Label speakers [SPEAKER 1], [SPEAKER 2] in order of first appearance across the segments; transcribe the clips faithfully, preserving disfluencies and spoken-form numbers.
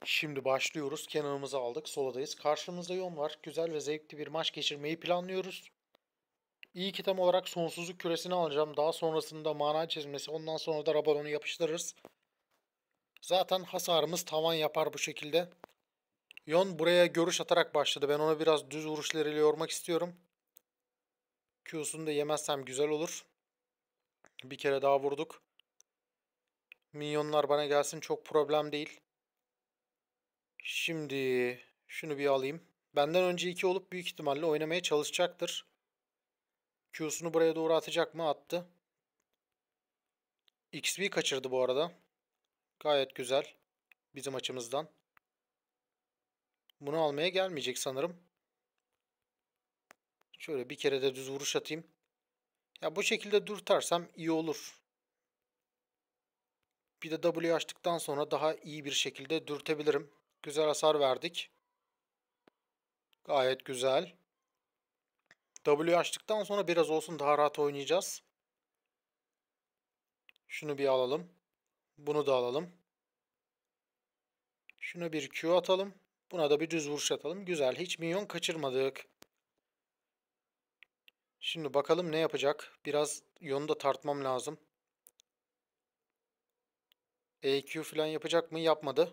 [SPEAKER 1] Şimdi başlıyoruz. Kenarımızı aldık. Soladayız. Karşımızda Yon var. Güzel ve zevkli bir maç geçirmeyi planlıyoruz. İlk item olarak sonsuzluk küresini alacağım. Daha sonrasında mana çizmesi. Ondan sonra da Rabadon'u yapıştırırız. Zaten hasarımız tavan yapar bu şekilde. Yon buraya görüş atarak başladı. Ben ona biraz düz vuruşlarıyla yormak istiyorum. Q'sunu da yemezsem güzel olur. Bir kere daha vurduk. Minyonlar bana gelsin, çok problem değil. Şimdi şunu bir alayım. Benden önce iki olup büyük ihtimalle oynamaya çalışacaktır. Q'sunu buraya doğru atacak mı? Attı. X P kaçırdı bu arada. Gayet güzel. Bizim açımızdan. Bunu almaya gelmeyecek sanırım. Şöyle bir kere de düz vuruş atayım. Ya bu şekilde dürtersem iyi olur. Bir de W açtıktan sonra daha iyi bir şekilde dürtebilirim. Güzel hasar verdik. Gayet güzel. W açtıktan sonra biraz olsun daha rahat oynayacağız. Şunu bir alalım. Bunu da alalım. Şuna bir Q atalım. Buna da bir düz vuruş atalım. Güzel. Hiç minyon kaçırmadık. Şimdi bakalım ne yapacak. Biraz yonu da tartmam lazım. E Q falan yapacak mı? Yapmadı.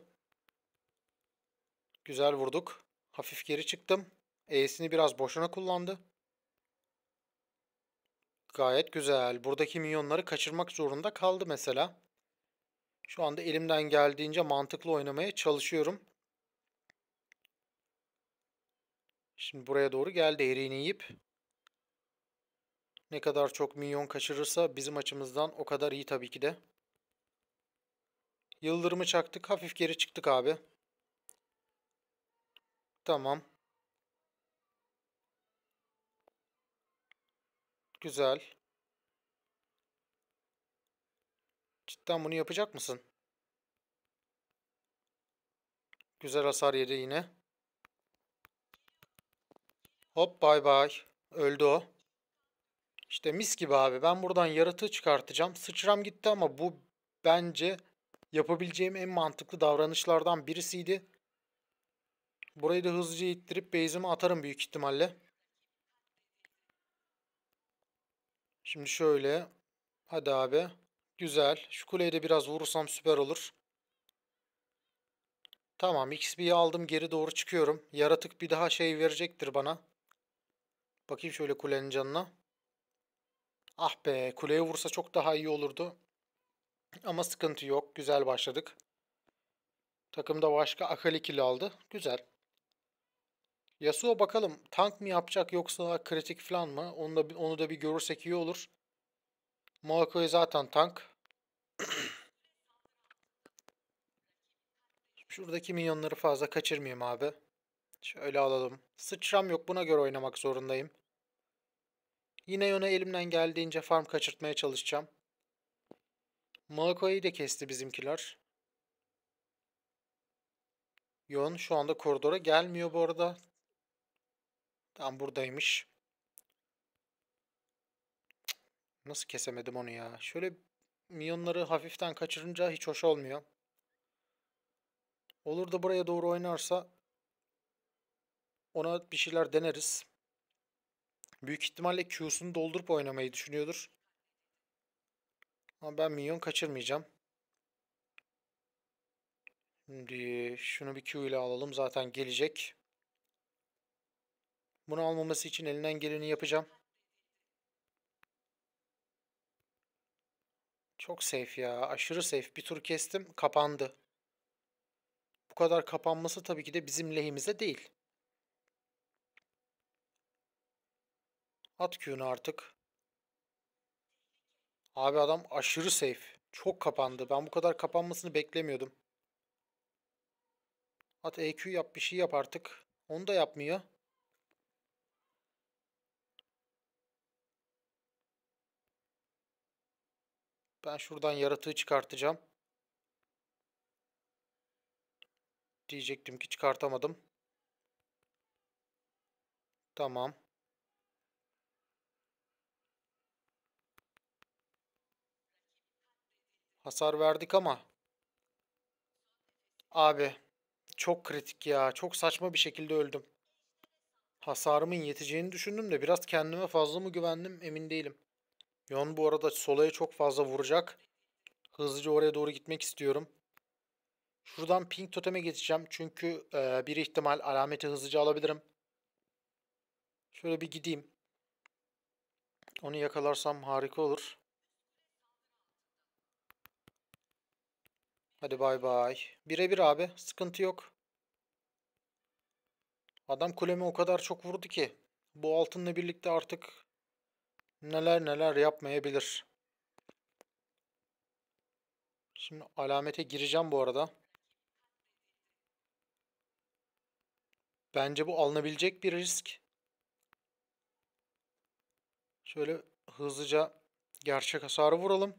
[SPEAKER 1] Güzel vurduk. Hafif geri çıktım. E'sini biraz boşuna kullandı. Gayet güzel. Buradaki minyonları kaçırmak zorunda kaldı mesela. Şu anda elimden geldiğince mantıklı oynamaya çalışıyorum. Şimdi buraya doğru geldi eriğini yiyip. Ne kadar çok minyon kaçırırsa bizim açımızdan o kadar iyi tabii ki de. Yıldırımı çaktık. Hafif geri çıktık abi. Tamam. Güzel. Cidden bunu yapacak mısın? Güzel hasar yedi yine. Hop bay bay. Öldü o. İşte mis gibi abi. Ben buradan yaratığı çıkartacağım. Sıçram gitti ama bu bence yapabileceğim en mantıklı davranışlardan birisiydi. Burayı da hızlıca ittirip base'ime atarım büyük ihtimalle. Şimdi şöyle. Hadi abi. Güzel. Şu kuleye de biraz vurursam süper olur. Tamam, X P'yi aldım, geri doğru çıkıyorum. Yaratık bir daha şey verecektir bana. Bakayım şöyle kulenin canına. Ah be, kuleye vursa çok daha iyi olurdu. Ama sıkıntı yok. Güzel başladık. Takımda başka Akali kill aldı. Güzel. Yasuo bakalım tank mı yapacak yoksa kritik falan mı? Onu da, onu da bir görürsek iyi olur. Maokai zaten tank. Şuradaki minyonları fazla kaçırmayayım abi. Şöyle alalım. Sıçram yok, buna göre oynamak zorundayım. Yine Yone elimden geldiğince farm kaçırtmaya çalışacağım. Maokai'yi de kesti bizimkiler. Yon şu anda koridora gelmiyor bu arada. Tam buradaymış. Nasıl kesemedim onu ya? Şöyle minyonları hafiften kaçırınca hiç hoş olmuyor. Olur da buraya doğru oynarsa ona bir şeyler deneriz. Büyük ihtimalle Q'sunu doldurup oynamayı düşünüyordur. Ama ben minyon kaçırmayacağım. Şimdi şunu bir Q ile alalım. Zaten gelecek. Bunu almaması için elinden geleni yapacağım. Çok safe ya. Aşırı safe. Bir tur kestim. Kapandı. Bu kadar kapanması tabii ki de bizim lehimize değil. At Q'nu artık. Abi adam aşırı safe. Çok kapandı. Ben bu kadar kapanmasını beklemiyordum. At E Q yap, bir şey yap artık. Onu da yapmıyor. Ben şuradan yaratığı çıkartacağım. Diyecektim ki çıkartamadım. Tamam. Hasar verdik ama. Abi çok kritik ya. Çok saçma bir şekilde öldüm. Hasarımın yeteceğini düşündüm de biraz kendime fazla mı güvendim emin değilim. Yon bu arada solaya çok fazla vuracak. Hızlıca oraya doğru gitmek istiyorum. Şuradan pink toteme geçeceğim. Çünkü e, bir ihtimal alameti hızlıca alabilirim. Şöyle bir gideyim. Onu yakalarsam harika olur. Hadi bay bay. Birebir abi. Sıkıntı yok. Adam kuleme o kadar çok vurdu ki. Bu altınla birlikte artık neler neler yapmayabilir. Şimdi alamete gireceğim bu arada. Bence bu alınabilecek bir risk. Şöyle hızlıca gerçek hasarı vuralım.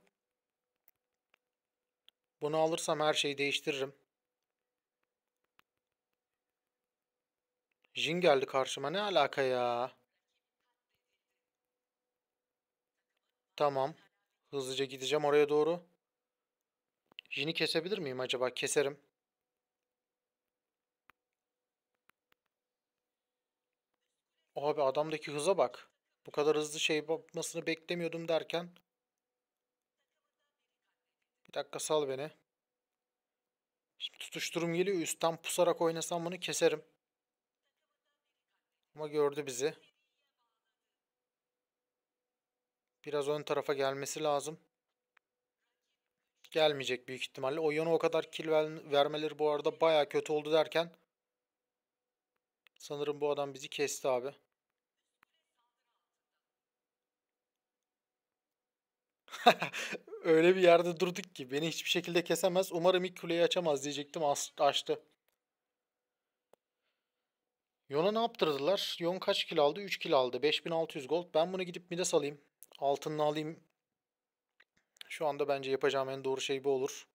[SPEAKER 1] Bunu alırsam her şeyi değiştiririm. Jin geldi karşıma. Ne alaka ya? Tamam. Hızlıca gideceğim oraya doğru. Jin'i kesebilir miyim acaba? Keserim. Abi adamdaki hıza bak. Bu kadar hızlı şey yapmasını beklemiyordum derken. Bir dakika sal beni. Şimdi tutuşturum geliyor. Üstten pusarak oynasam bunu keserim. Ama gördü bizi. Biraz ön tarafa gelmesi lazım. Gelmeyecek büyük ihtimalle. O yana o kadar kill vermeleri bu arada baya kötü oldu derken. Sanırım bu adam bizi kesti abi. Öyle bir yerde durduk ki beni hiçbir şekilde kesemez. Umarım ilk kuleyi açamaz diyecektim. As açtı. Yon'a ne yaptırdılar? Yon kaç kill aldı? üç kill aldı. beş bin altı yüz gold. Ben bunu gidip mid'e salayım. Altınını alayım. Şu anda bence yapacağım en doğru şey bu olur.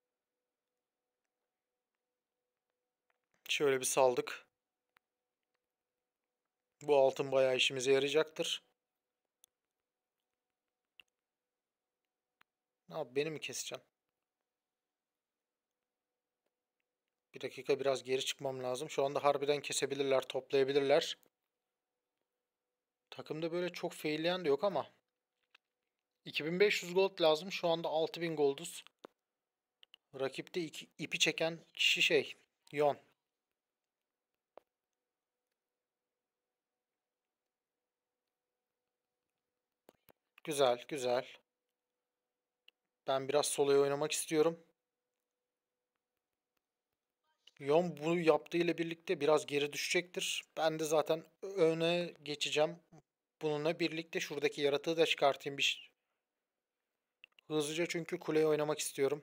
[SPEAKER 1] Şöyle bir saldık. Bu altın bayağı işimize yarayacaktır. Abi beni mi keseceksin? Bir dakika biraz geri çıkmam lazım. Şu anda harbiden kesebilirler, toplayabilirler. Takımda böyle çok failleyen de yok ama. iki bin beş yüz gold lazım. Şu anda altı bin golduz. Rakipte iki, ipi çeken kişi şey. Yon. Güzel, güzel. Ben biraz solo'ya oynamak istiyorum. Yon bunu yaptığıyla birlikte biraz geri düşecektir. Ben de zaten öne geçeceğim. Bununla birlikte şuradaki yaratığı da çıkartayım bir hızlıca çünkü kuleye oynamak istiyorum.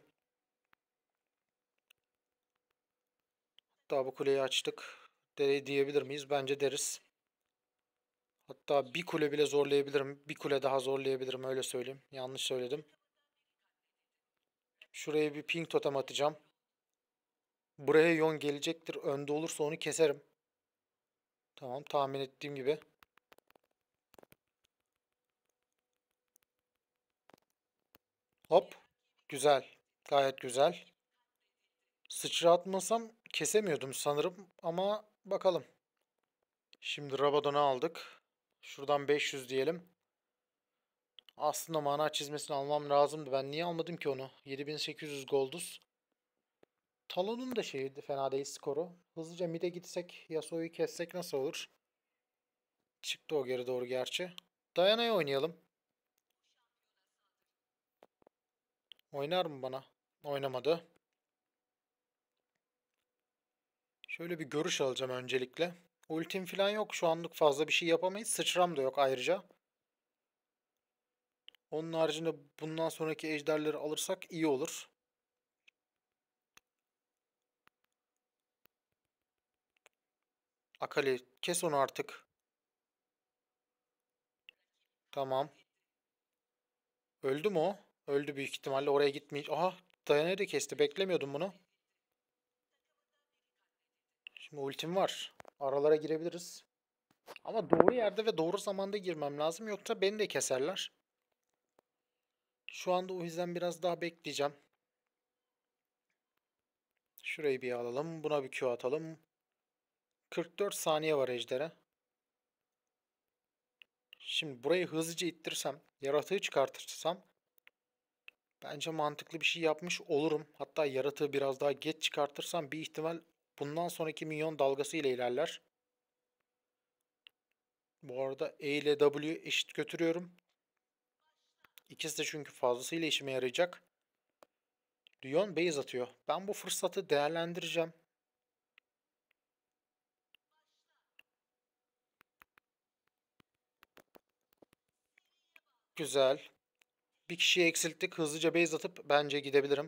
[SPEAKER 1] Daha bu kuleyi açtık. De diyebilir miyiz? Bence deriz. Hatta bir kule bile zorlayabilirim. Bir kule daha zorlayabilirim öyle söyleyeyim. Yanlış söyledim. Şuraya bir ping totem atacağım. Buraya yon gelecektir. Önde olursa onu keserim. Tamam tahmin ettiğim gibi. Hop. Güzel. Gayet güzel. Sıçra atmasam kesemiyordum sanırım ama bakalım. Şimdi Rabadon'u aldık. Şuradan beş yüz diyelim. Aslında mana çizmesini almam lazımdı. Ben niye almadım ki onu? yedi bin sekiz yüz golduz. Talon'un da şeyi fena değil skoru. Hızlıca mid'e gitsek, Yasuo'yu kessek nasıl olur? Çıktı o geri doğru gerçi. Diana'ya oynayalım. Oynar mı bana? Oynamadı. Şöyle bir görüş alacağım öncelikle. Ultim falan yok. Şu anlık fazla bir şey yapamayız. Sıçram da yok ayrıca. Onun haricinde bundan sonraki ejderleri alırsak iyi olur. Akali kes onu artık. Tamam. Öldü mü o? Öldü büyük ihtimalle oraya gitmeyecek. Aha Diana'yı da kesti. Beklemiyordum bunu. Şimdi ultim var. Aralara girebiliriz. Ama doğru yerde ve doğru zamanda girmem lazım. Yoksa beni de keserler. Şu anda o yüzden biraz daha bekleyeceğim. Şurayı bir alalım. Buna bir Q atalım. kırk dört saniye var ejdere. Şimdi burayı hızlıca ittirsem, yaratığı çıkartırsam bence mantıklı bir şey yapmış olurum. Hatta yaratığı biraz daha geç çıkartırsam bir ihtimal bundan sonraki minyon dalgası ile ilerler. Bu arada E ile W eşit götürüyorum. İkisi de çünkü fazlasıyla işime yarayacak. Lyon base atıyor. Ben bu fırsatı değerlendireceğim. Güzel. Bir kişiyi eksilttik. Hızlıca base atıp bence gidebilirim.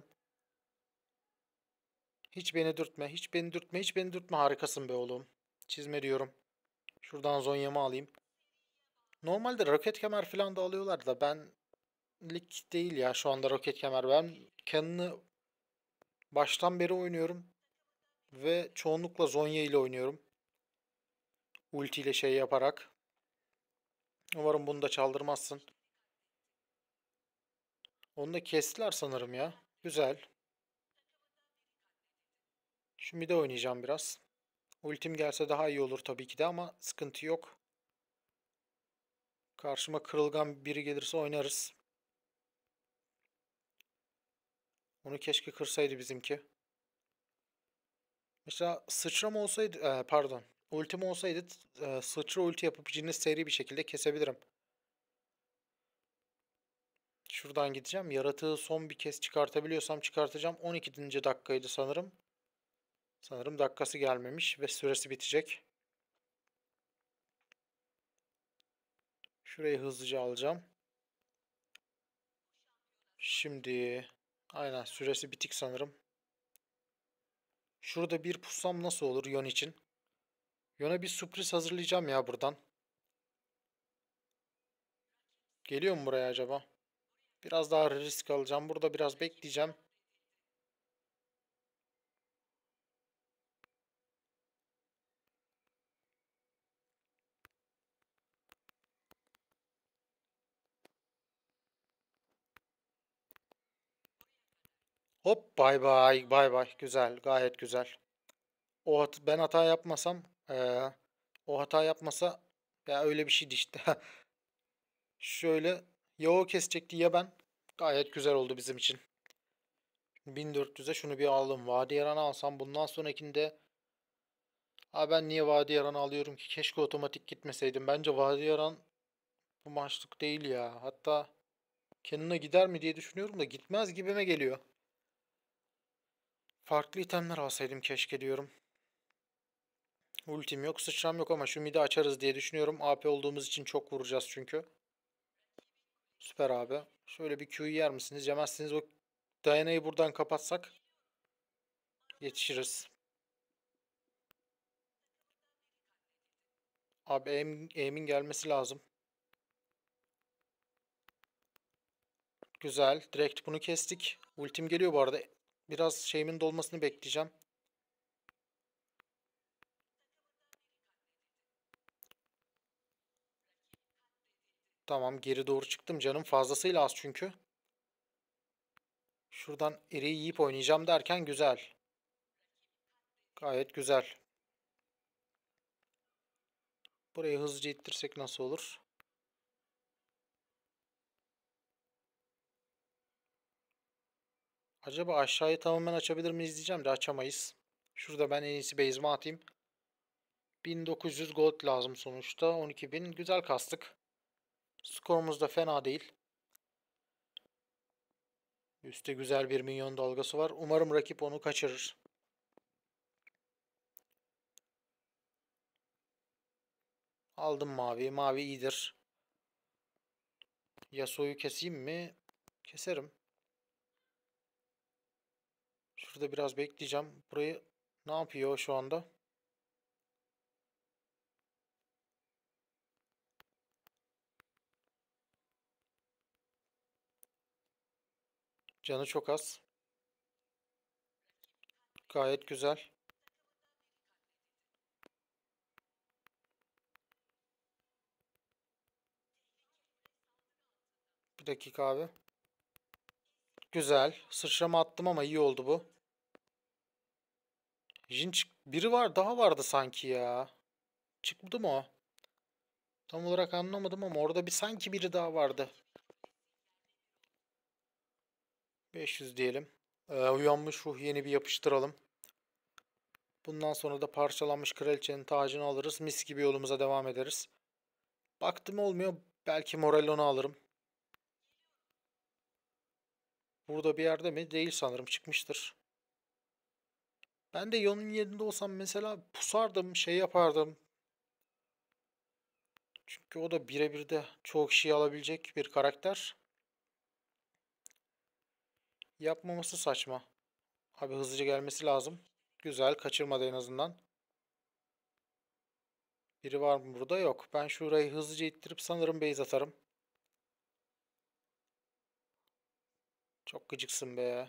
[SPEAKER 1] Hiç beni dürtme, hiç beni dürtme, hiç beni dürtme. Harikasın be oğlum. Çizme diyorum. Şuradan zonyamı alayım. Normalde roket kemer falan da alıyorlar da ben lig değil ya şu anda roket kemer. Ben Cannon'ı baştan beri oynuyorum ve çoğunlukla Zonya ile oynuyorum. Ulti ile şey yaparak. Umarım bunu da çaldırmazsın. Onu da kestiler sanırım ya. Güzel. Şu mid'e oynayacağım biraz. Ultim gelse daha iyi olur tabii ki de ama sıkıntı yok. Karşıma kırılgan biri gelirse oynarız. Onu keşke kırsaydı bizimki. Mesela sıçram olsaydı, e, pardon, ultim olsaydı e, sıçra ulti yapıp Jin'i seri bir şekilde kesebilirim. Şuradan gideceğim. Yaratığı son bir kez çıkartabiliyorsam çıkartacağım. on ikinci dakikaydı sanırım. Sanırım dakikası gelmemiş ve süresi bitecek. Şurayı hızlıca alacağım. Şimdi aynen süresi bitik sanırım. Şurada bir pussam nasıl olur Yon için? Yon'a bir sürpriz hazırlayacağım ya buradan. Geliyor mu buraya acaba? Biraz daha risk alacağım. Burada biraz bekleyeceğim. Hop bay bay bay bay. Güzel, gayet güzel. O hat ben hata yapmasam eee, o hata yapmasa ya öyle bir şeydi işte. Şöyle ya o kesecekti ya ben. Gayet güzel oldu bizim için. bin dört yüze şunu bir aldım. Vadi Yaran'ı alsam bundan sonrakinde ha ben niye Vadi Yaran'ı alıyorum ki? Keşke otomatik gitmeseydim. Bence Vadi Yaran bu maçlık değil ya. Hatta kendine gider mi diye düşünüyorum da gitmez gibime geliyor. Farklı itemler alsaydım keşke diyorum. Ultim yok, sıçram yok ama şu midi açarız diye düşünüyorum. A P olduğumuz için çok vuracağız çünkü. Süper abi. Şöyle bir Q'yu yer misiniz? Yemezsiniz. O Diana'yı buradan kapatsak yetişiriz. Abi aim, aim'in gelmesi lazım. Güzel. Direkt bunu kestik. Ultim geliyor bu arada. Biraz şeyimin dolmasını bekleyeceğim. Tamam geri doğru çıktım. Canım fazlasıyla az çünkü. Şuradan eriyi yiyip oynayacağım derken güzel. Gayet güzel. Burayı hızlıca ittirsek nasıl olur? Acaba aşağıyı tamamen açabilir miyiz diyeceğim de açamayız. Şurada ben en iyisi base'ime atayım. bin dokuz yüz gold lazım sonuçta. on iki bin. Güzel kastık. Skorumuz da fena değil. Üste güzel bir minyon dalgası var. Umarım rakip onu kaçırır. Aldım mavi. Mavi iyidir. Yasuo'yu keseyim mi? Keserim. Şurada biraz bekleyeceğim. Burayı ne yapıyor şu anda? Canı çok az. Gayet güzel. Bir dakika abi. Güzel. Sıçrama attım ama iyi oldu bu. Jin çık- biri var daha vardı sanki ya. Çıktı mı o? Tam olarak anlamadım ama orada bir sanki biri daha vardı. beş yüz diyelim. Ee, uyanmış ruh yeni bir yapıştıralım. Bundan sonra da parçalanmış kraliçenin tacını alırız. Mis gibi yolumuza devam ederiz. Baktım olmuyor. Belki Morellon'u alırım. Burada bir yerde mi? Değil sanırım. Çıkmıştır. Ben de Yon'un yerinde olsam mesela pusardım, şey yapardım. Çünkü o da birebir de çoğu kişiyi alabilecek bir karakter. Yapmaması saçma. Abi hızlıca gelmesi lazım. Güzel, kaçırmadı en azından. Biri var mı burada? Yok. Ben şurayı hızlıca ittirip sanırım base atarım. Çok gıcıksın be.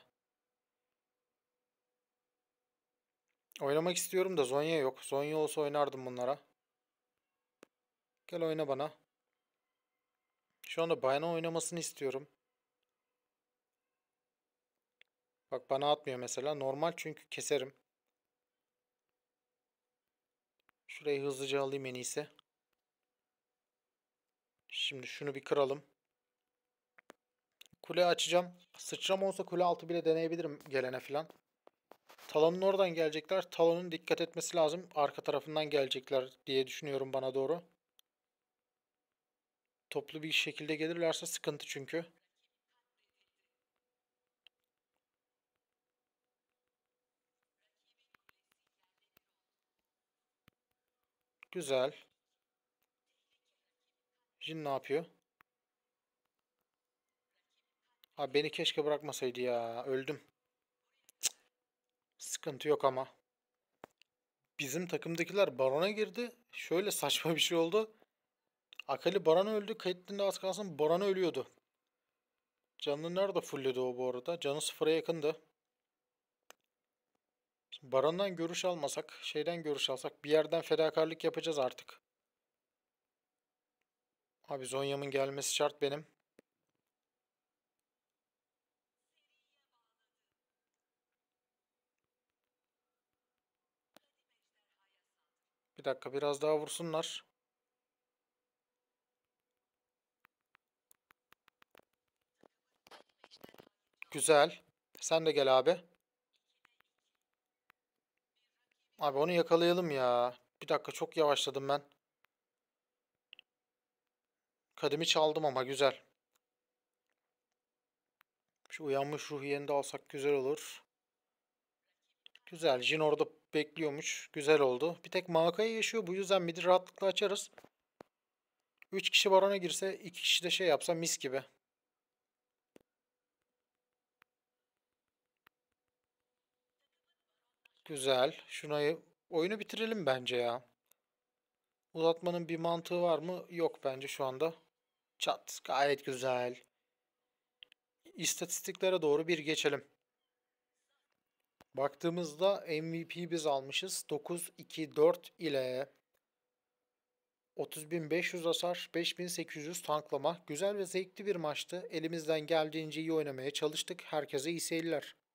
[SPEAKER 1] Oynamak istiyorum da Zonya yok. Zonya olsa oynardım bunlara. Gel oyna bana. Şu anda bayana oynamasını istiyorum. Bak bana atmıyor mesela. Normal çünkü keserim. Şurayı hızlıca alayım en iyisi. Şimdi şunu bir kıralım. Kule açacağım. Sıçram olsa kule altı bile deneyebilirim gelene filan. Talon'un oradan gelecekler. Talon'un dikkat etmesi lazım. Arka tarafından gelecekler diye düşünüyorum bana doğru. Toplu bir şekilde gelirlerse sıkıntı çünkü. Güzel. Jin ne yapıyor? Ha beni keşke bırakmasaydı ya. Öldüm. Sıkıntı yok ama. Bizim takımdakiler Baron'a girdi. Şöyle saçma bir şey oldu. Akali Baron öldü. Caitlyn de az kalsın Baron ölüyordu. Canını nerede fullledi o bu arada? Canı sıfıra yakındı. Şimdi Baron'dan görüş almasak, şeyden görüş alsak bir yerden fedakarlık yapacağız artık. Abi Zonya'mın gelmesi şart benim. Bir dakika biraz daha vursunlar. Güzel. Sen de gel abi. Abi onu yakalayalım ya. Bir dakika çok yavaşladım ben. Kademi çaldım ama güzel. Şu uyanmış ruh yerini de alsak güzel olur. Güzel. Jin orada bekliyormuş. Güzel oldu. Bir tek Maokai yaşıyor. Bu yüzden midi rahatlıkla açarız. üç kişi barona girse iki kişi de şey yapsa mis gibi. Güzel. Şunayı oyunu bitirelim bence ya. Uzatmanın bir mantığı var mı? Yok bence şu anda. Çat. Gayet güzel. İstatistiklere doğru bir geçelim. Baktığımızda M V P biz almışız. dokuz iki dört ile otuz bin beş yüz hasar, beş bin sekiz yüz tanklama. Güzel ve zevkli bir maçtı. Elimizden geldiğince iyi oynamaya çalıştık. Herkese iyi seyirler.